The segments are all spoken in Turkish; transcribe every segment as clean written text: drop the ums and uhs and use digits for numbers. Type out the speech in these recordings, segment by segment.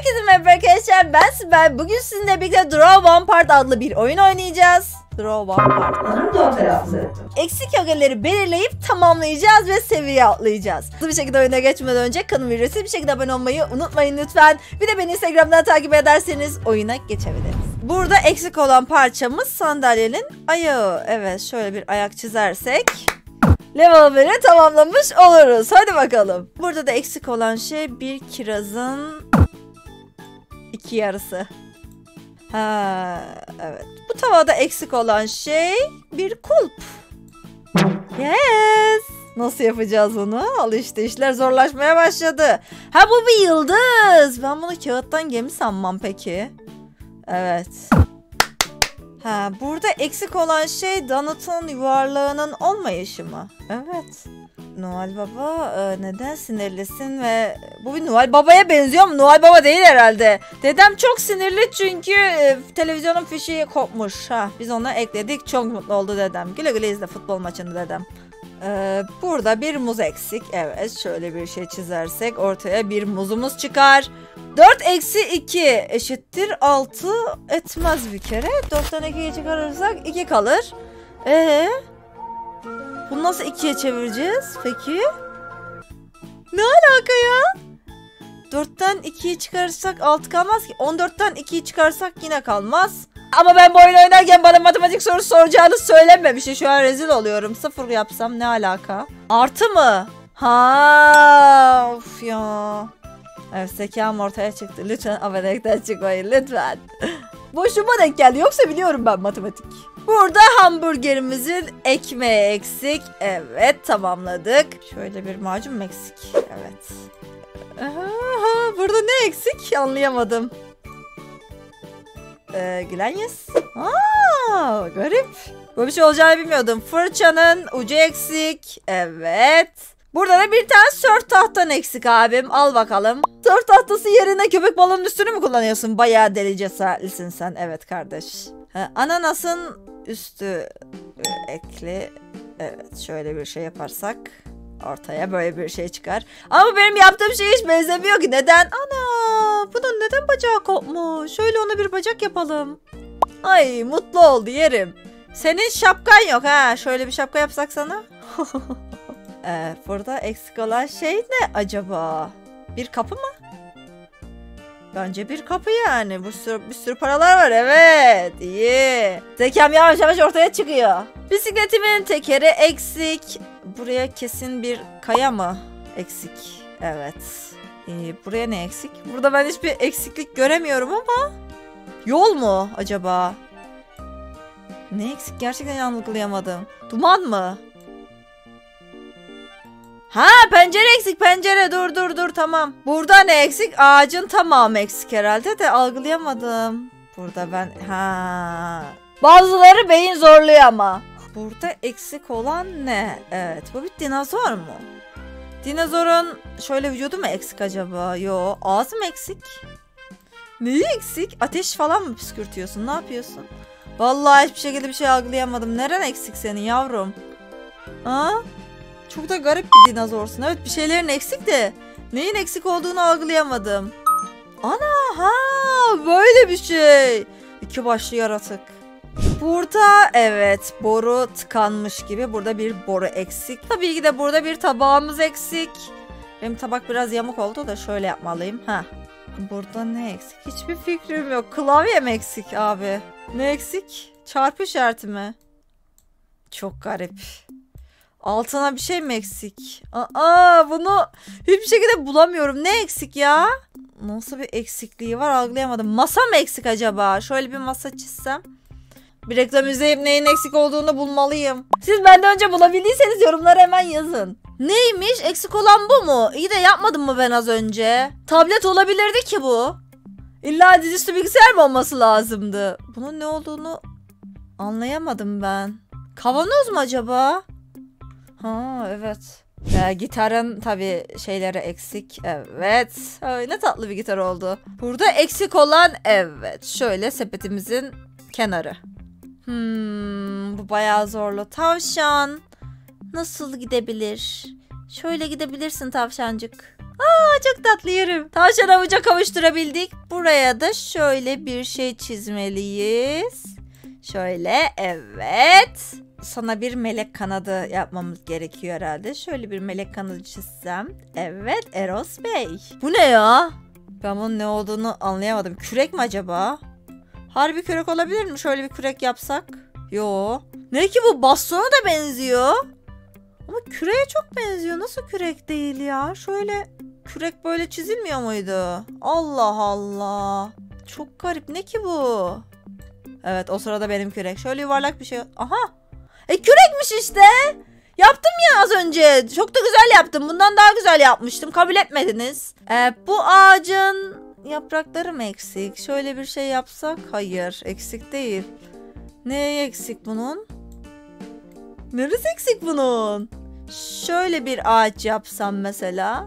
Herkese merhaba arkadaşlar, ben Sibel. Bugün sizinle birlikte Draw One Part adlı bir oyun oynayacağız. Draw One Part. Doğru telaffuz ettim. Eksik ögeleri belirleyip tamamlayacağız ve seviye atlayacağız. Hızlı bir şekilde oyuna geçmeden önce kanalıma ücretsiz bir şekilde abone olmayı unutmayın lütfen. Bir de beni Instagram'dan takip ederseniz oyuna geçebiliriz. Burada eksik olan parçamız sandalyenin ayağı. Evet, şöyle bir ayak çizersek level 1'i tamamlamış oluruz. Hadi bakalım. Burada da eksik olan şey bir kirazın iki yarısı. Ha, evet. Bu tavada eksik olan şey bir kulp. Yes. Nasıl yapacağız onu? Al işte, işler zorlaşmaya başladı. Ha, bu bir yıldız. Ben bunu kağıttan gemi sanmam peki. Evet. Ha, burada eksik olan şey donutun yuvarlağının olmayışı mı? Evet. Noel Baba neden sinirlisin ve bu bir Noel Baba'ya benziyor mu? Noel Baba değil herhalde. Dedem çok sinirli çünkü televizyonun fişi kopmuş. Ha, biz ona ekledik. Çok mutlu oldu dedem. Güle güle izle futbol maçını dedem. Burada bir muz eksik. Evet, şöyle bir şey çizersek ortaya bir muzumuz çıkar. 4 eksi 2 eşittir 6 etmez bir kere. 4'ten 2'yi çıkarırsak 2 kalır. Bunu nasıl 2'ye çevireceğiz peki? Ne alaka ya? 4'ten 2'yi çıkarırsak 6 kalmaz ki. 14'ten 2'yi çıkarsak yine kalmaz. Ama ben bu oyunu oynarken bana matematik sorusu soracağını söylememişti. Şu an rezil oluyorum. 0 yapsam ne alaka? Artı mı? Ha, of ya. Evet, zekam ortaya çıktı. Lütfen ameliyattan çıkmayın lütfen. Boşuma denk geldi. Yoksa biliyorum ben matematik. Burada hamburgerimizin ekmeği eksik. Evet, tamamladık. Şöyle bir macun eksik. Evet. Aha, burada ne eksik? Anlayamadım. Gülen yüz. Aa, garip. Böyle bir şey olacağını bilmiyordum. Fırçanın ucu eksik. Evet. Burada da bir tane sörf tahtan eksik abim. Al bakalım. Sörf tahtası yerine köpek balığının üstünü mü kullanıyorsun? Bayağı deli cesaretlisin sen. Evet kardeş. Ananasın üstü ekli. Evet, şöyle bir şey yaparsak ortaya böyle bir şey çıkar. Ama benim yaptığım şey hiç benzemiyor ki. Neden? Ana, bunun neden bacağı kopmuş? Şöyle ona bir bacak yapalım. Ay, mutlu oldu yerim. Senin şapkan yok ha. Şöyle bir şapka yapsak sana. Burada eksik olan şey ne acaba? Bir kapı mı? Bence bir kapı yani. Bir sürü paralar var. Evet, iyi. Zekam yavaş yavaş ortaya çıkıyor. Bisikletimin tekeri eksik. Buraya kesin bir kaya mı eksik? Evet. Buraya ne eksik? Burada ben hiçbir eksiklik göremiyorum ama. Yol mu acaba? Ne eksik? Gerçekten yanılgılayamadım. Duman mı? Ha, pencere eksik, pencere. Dur tamam. Burada ne eksik? Ağacın tamamı eksik herhalde de algılayamadım. Burada ben bazıları beyin zorluyor ama. Burada eksik olan ne? Evet, bu bir dinozor mu? Dinozorun şöyle vücudu mu eksik acaba? Yo, ağzı mı eksik? Neyi eksik? Ateş falan mı püskürtüyorsun? Ne yapıyorsun? Vallahi hiçbir şekilde bir şey algılayamadım. Neren eksik senin yavrum? Ha? Çok da garip bir dinozorsun. Evet, bir şeylerin eksik de neyin eksik olduğunu algılayamadım. Ana, ha, böyle bir şey. İki başlı yaratık. Burada evet, boru tıkanmış gibi. Burada bir boru eksik. Tabii ki de burada bir tabağımız eksik. Benim tabak biraz yamuk oldu da şöyle yapmalıyım. Ha. Burada ne eksik? Hiçbir fikrim yok. Klavyem eksik abi. Ne eksik? Çarpı işareti mi? Çok garip. Altına bir şey mi eksik? Bunu hiçbir şekilde bulamıyorum. Ne eksik ya? Nasıl bir eksikliği var algılayamadım. Masa mı eksik acaba? Şöyle bir masa çizsem. Bir reklam izleyip neyin eksik olduğunu bulmalıyım. Siz benden önce bulabildiyseniz yorumlara hemen yazın. Neymiş? Eksik olan bu mu? İyi de yapmadım mı ben az önce? Tablet olabilirdi ki bu. İlla dizüstü bilgisayar mı olması lazımdı? Bunun ne olduğunu anlayamadım ben. Kavanoz mu acaba? Ha, evet. Gitarın tabii şeyleri eksik. Evet. Ne tatlı bir gitar oldu. Burada eksik olan evet. Şöyle sepetimizin kenarı. Bu bayağı zorlu. Tavşan nasıl gidebilir? Şöyle gidebilirsin tavşancık. Aa, çok tatlı yerim. Tavşan avuca kavuşturabildik. Buraya da şöyle bir şey çizmeliyiz. Şöyle, evet. Sana bir melek kanadı yapmamız gerekiyor herhalde. Şöyle bir melek kanadı çizsem. Evet, Eros Bey. Bu ne ya? Ben bunun ne olduğunu anlayamadım. Kürek mi acaba? Harbi kürek olabilir mi? Şöyle bir kürek yapsak. Yo. Ne ki bu? Bastona da benziyor. Ama küreğe çok benziyor. Nasıl kürek değil ya? Şöyle kürek böyle çizilmiyor muydu? Allah Allah. Çok garip. Ne ki bu? Evet, o sırada benim kürek. Şöyle yuvarlak bir şey. Aha. Kürekmiş işte. Yaptım ya az önce. Çok da güzel yaptım. Bundan daha güzel yapmıştım. Kabul etmediniz. Bu ağacın yaprakları mı eksik? Şöyle bir şey yapsak. Hayır, eksik değil. Ne eksik bunun? Neresi eksik bunun? Şöyle bir ağaç yapsam mesela.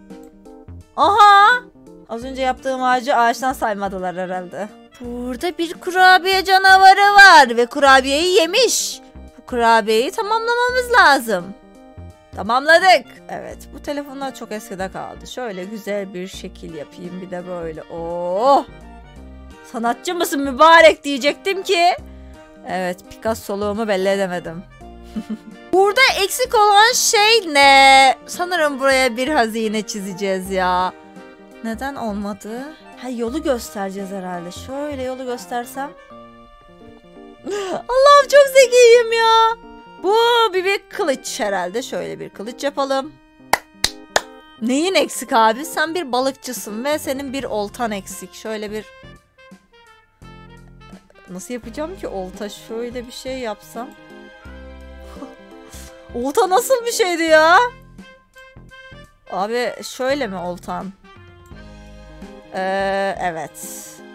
Aha! Az önce yaptığım ağacı ağaçtan saymadılar herhalde. Burada bir kurabiye canavarı var ve kurabiyeyi yemiş. Bu kurabiyeyi tamamlamamız lazım. Tamamladık. Evet, bu telefonlar çok eskide kaldı. Şöyle güzel bir şekil yapayım bir de böyle. Oh! Sanatçı mısın mübarek diyecektim ki. Evet, Picasso'luğumu belli edemedim. Burada eksik olan şey ne? Sanırım buraya bir hazine çizeceğiz ya. Neden olmadı? Ha, yolu göstereceğiz herhalde. Şöyle yolu göstersem. Allah'ım çok zekiyim ya. Bu bir kılıç herhalde. Şöyle bir kılıç yapalım. Neyin eksik abi? Sen bir balıkçısın ve senin bir oltan eksik. Şöyle bir... Nasıl yapacağım ki olta? Şöyle bir şey yapsam. Olta nasıl bir şeydi ya? Abi şöyle mi oltan? Evet.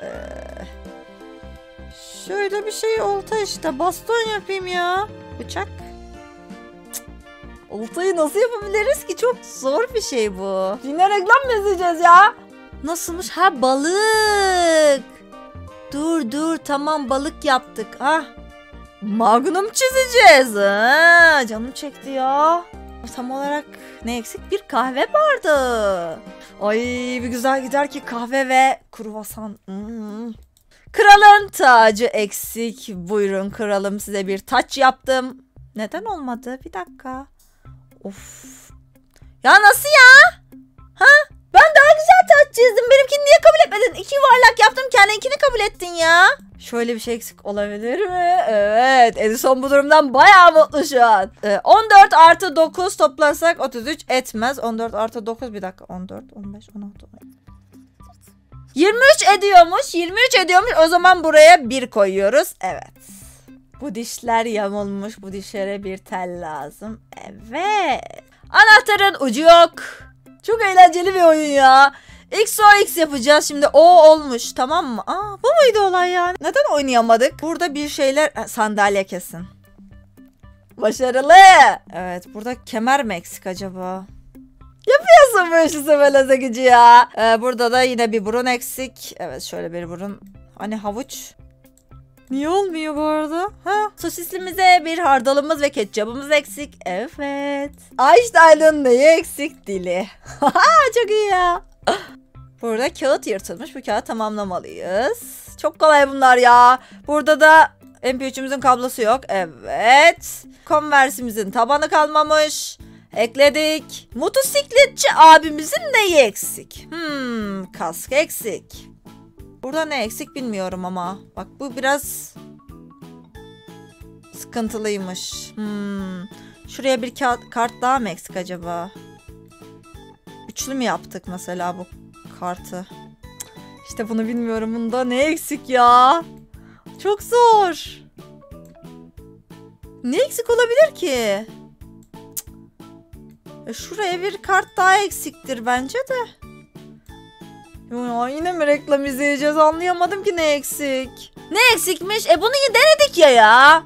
Şöyle bir şey olta işte. Baston yapayım ya. Bıçak. Cık. Oltayı nasıl yapabiliriz ki? Çok zor bir şey bu. Yine reklam mı izleyeceğiz ya? Nasılmış? Ha, balık. Dur tamam, balık yaptık. Ah. Magnum çizeceğiz. Ha, canım çekti ya. Tam olarak ne eksik? Bir kahve bardağı. Ay, bir güzel gider ki kahve ve kruvasan. Kralın tacı eksik. Buyurun kralım, size bir taç yaptım. Neden olmadı? Bir dakika. Of. Ya nasıl ya? Ha? Ben daha güzel taç çizdim. Benimkini niye kabul etmedin? 2 yuvarlak yaptım, kendininkini kabul ettin ya. Şöyle bir şey eksik olabilir mi? Evet. Edison bu durumdan bayağı mutlu şu an. 14 artı 9 toplasak 33 etmez. 14 artı 9 bir dakika. 14, 15, 16, 23 ediyormuş. 23 ediyormuş. O zaman buraya 1 koyuyoruz. Evet. Bu dişler yamulmuş. Bu dişlere bir tel lazım. Evet. Anahtarın ucu yok. Çok eğlenceli bir oyun ya. XOX yapacağız. Şimdi O olmuş, tamam mı? Aa, bu muydu olay yani? Neden oynayamadık? Burada bir şeyler... sandalye kesin. Başarılı. Evet, burada kemer mi eksik acaba? Yapıyorsun bu işi Sebele Zekici ya. Burada da yine bir burun eksik. Evet, şöyle bir burun. Hani havuç. Niye olmuyor bu arada? Ha? Sosislimize bir hardalımız ve ketçabımız eksik. Evet. Einstein'ın neyi eksik? Dili. Çok iyi ya. Burada kağıt yırtılmış. Bu kağıt tamamlamalıyız. Çok kolay bunlar ya. Burada da MP3'ümüzün kablosu yok. Evet. Converse'imizin tabanı kalmamış. Ekledik. Motosikletçi abimizin neyi eksik? Kask eksik. Burada ne eksik bilmiyorum ama. Bak, bu biraz sıkıntılıymış. Şuraya bir kart daha mı eksik acaba? Üçlü mü yaptık mesela bu kartı? İşte bunu bilmiyorum. Bunda ne eksik ya? Çok zor. Ne eksik olabilir ki? Şuraya bir kart daha eksiktir bence de. Ya yine mi reklam izleyeceğiz? Anlayamadım ki ne eksik. Ne eksikmiş? Bunu denedik ya.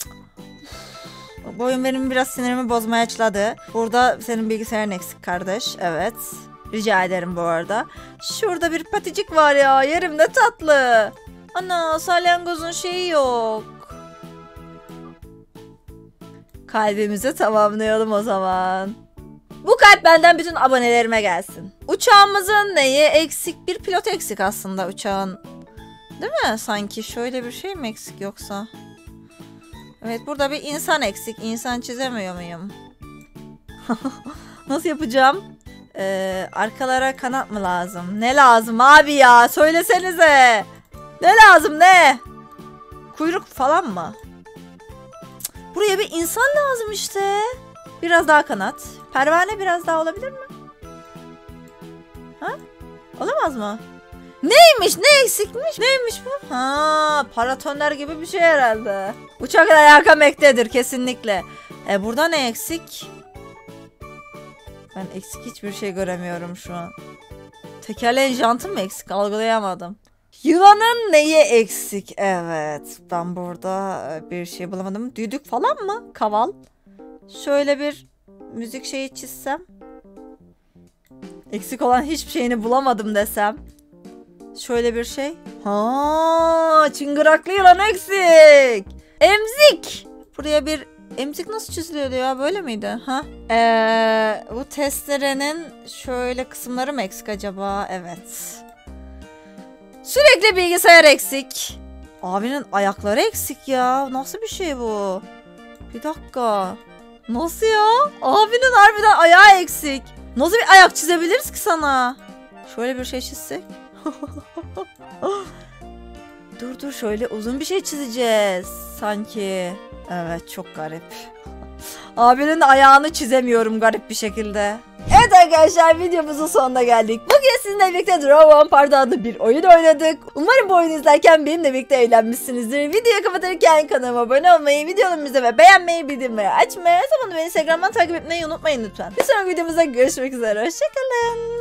Bu oyun benim biraz sinirimi bozmaya başladı. Burada senin bilgisayarın eksik kardeş. Evet. Rica ederim bu arada. Şurada bir paticik var ya. Yerim de tatlı. Ana, salyangozun şeyi yok. Kalbimizi tamamlayalım o zaman. Bu kalp benden bütün abonelerime gelsin. Uçağımızın neyi eksik? Bir pilot eksik aslında uçağın. Değil mi? Sanki şöyle bir şey mi eksik yoksa? Evet, burada bir insan eksik. İnsan çizemiyor muyum? Nasıl yapacağım? Arkalara kanat mı lazım? Ne lazım abi ya? Söylesenize. Ne lazım ne? Kuyruk falan mı? Cık, buraya bir insan lazım işte. Biraz daha kanat. Pervane biraz daha olabilir mi? Ha? Olamaz mı? Neymiş? Ne eksikmiş? Neymiş bu? Ha, paratoner gibi bir şey herhalde. Uçak alaka mektedir kesinlikle. Burada ne eksik? Ben eksik hiçbir şey göremiyorum şu an. Tekerleğin jantı mı eksik? Algılayamadım. Yılanın neyi eksik? Evet. Ben burada bir şey bulamadım. Düdük falan mı? Kaval. Şöyle bir müzik şeyi çizsem. Eksik olan hiçbir şeyini bulamadım desem. Şöyle bir şey. Ha, çıngıraklı yılan eksik. Emzik. Buraya bir emzik nasıl çiziliyordu ya? Böyle miydi? Ha? Bu testerenin şöyle kısımları mı eksik acaba? Evet. Sürekli bilgisayar eksik. Abinin ayakları eksik ya. Nasıl bir şey bu? Bir dakika. Nasıl ya? Abinin harbiden ayağı eksik. Nasıl bir ayak çizebiliriz ki sana? Şöyle bir şey çizsek. Dur şöyle uzun bir şey çizeceğiz sanki. Evet, çok garip. Abinin ayağını çizemiyorum garip bir şekilde. Evet arkadaşlar, videomuzun sonuna geldik. Bugün sizinle birlikte Draw One Part adlı bir oyun oynadık. Umarım bu oyunu izlerken benimle birlikte eğlenmişsinizdir. Videoyu kapatırken kanalıma abone olmayı, videolarımı izlemeyi, beğenmeyi, bildirimleri açmayı, her zaman beni Instagram'dan takip etmeyi unutmayın lütfen. Bir sonraki videomuzda görüşmek üzere. Hoşçakalın.